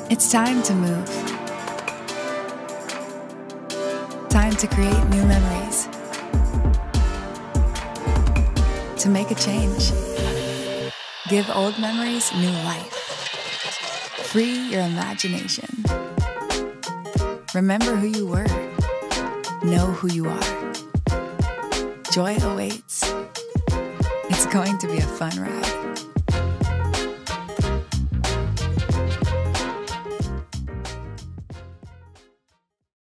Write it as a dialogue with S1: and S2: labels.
S1: It's time to move. Time to create new memories. To make a change. Give old memories new life. Free your imagination. Remember who you were. Know who you are. Joy awaits. It's going to be a fun ride.